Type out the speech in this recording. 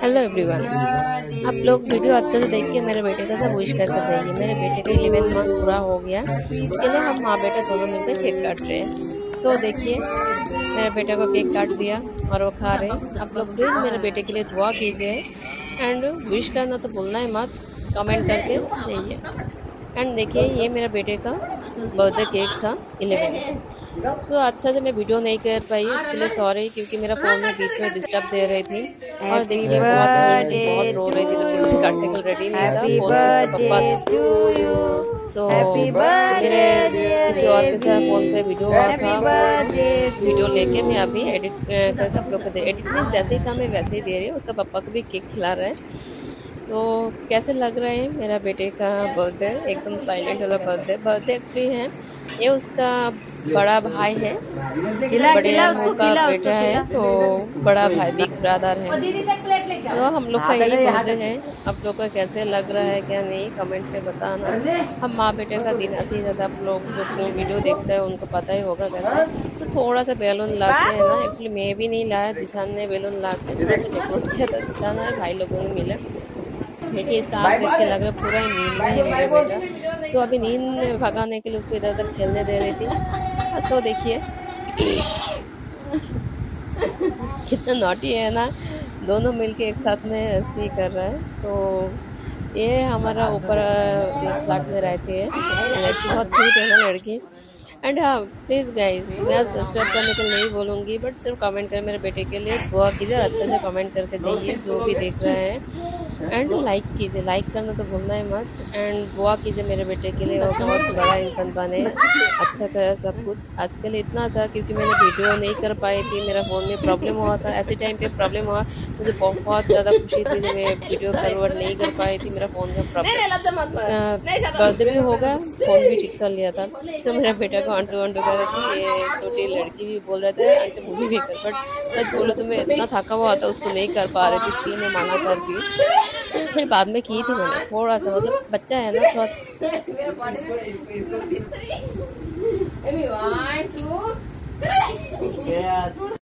Hello everyone, आप लोग video अच्छे से देख के मेरे बेटे का सब विश करके जाइए। मेरे बेटे का 11 मंथ पूरा हो गया, इसके लिए हम माँ बेटा दोनों मिलकर केक काट रहे हैं। सो देखिए, मेरे बेटे को केक काट दिया और वो खा रहे हैं। आप लोग प्लीज़ मेरे बेटे के लिए दुआ कीजिए एंड विश करना तो भूलना ही मत, कमेंट करके जाइए। एंड देखिए, ये मेरे बेटे का बर्थडे केक था 11। तो अच्छा से मैं वीडियो नहीं कर पाई, इसके लिए सॉरी, क्योंकि मेरा फ़ोन में बीच में डिस्टर्ब दे रही थी। और देखिए, बहुत रो रही थी, तो ठीक से काटने को रेडी नहीं था। फोन पे उसका पप्पा सो मेरे किसी और के साथ फ़ोन पे वीडियो हुआ था। वीडियो लेके मैं अभी एडिट करके अपलोड कर दे। एडिट में जैसे ही था मैं वैसे ही दे रही हूँ। उसका पापा को भी केक खिला रहा है। तो कैसे लग रहा है मेरा बेटे का बर्थडे? एकदम साइलेंट वाला बर्थडे एक्चुअली है। ये उसका बड़ा भाई है, बड़े अम्मू का बेटा है, तो बड़ा भाई बिग ब्रदर है। तो हम लोग का यही बर्थडे है। आप लोग का कैसे लग रहा है क्या नहीं, कमेंट में बताना। हम माँ बेटे का दिन ऐसे ही ज़्यादा, आप लोग जो वीडियो देखते हैं उनको पता ही होगा कैसे। तो थोड़ा सा बैलून लाते हैं ना, एक्चुअली मैं भी नहीं लाया, जिसान ने बैलून ला के थोड़ा सा डेकोरेट किया था। जिसान है भाई लोगों ने मिला। देखिए, इसका आँख देख के लग रहा है पूरा ही नींद में है मेरा बेटा। सो अभी नींद भगाने के लिए उसको इधर उधर खेलने दे रही थी। सो देखिए कितना नॉटी है ना, दोनों मिलके एक साथ में ऐसे ही कर रहा है। तो ये हमारा ऊपर फ्लैट में रहती है, बहुत क्यूट है ना लड़की। एंड हाँ, प्लीज़ गाइज, मैं सब्सक्राइब करने के लिए नहीं बोलूँगी, बट सिर्फ कमेंट करें मेरे बेटे के लिए, दुआ कीजिए, अच्छे से कमेंट करके जाइए जो भी देख रहे हैं। एंड लाइक कीजिए, लाइक करना तो भूलना ही मत। एंड दुआ कीजिए मेरे बेटे के लिए, वो बहुत बड़ा इंसान बने, अच्छा करे सब कुछ। आज के लिए इतना अच्छा, क्योंकि मैंने वीडियो नहीं कर पाई थी, मेरा फ़ोन में प्रॉब्लम हुआ था। ऐसे टाइम पे प्रॉब्लम हुआ, मुझे बहुत ज़्यादा खुशी थी जब मैं वीडियो फॉरवर्ड नहीं कर पाई थी। मेरा फ़ोन का प्रॉब्लम बर्थडे भी होगा, फ़ोन भी ठीक कर लिया था। तो मेरा बेटा को आंटू आंटू कर रही थी। ये छोटी लड़की भी बोल रहे थे आंटी मुझे भी कर, बट सच बोलो तो मैं इतना थका हुआ था, उसको नहीं कर पा रही थी, इसलिए मैं मना कर दी। फिर बाद में की थी मैंने थोड़ा सा, मतलब बच्चा है ना थोड़ा सा।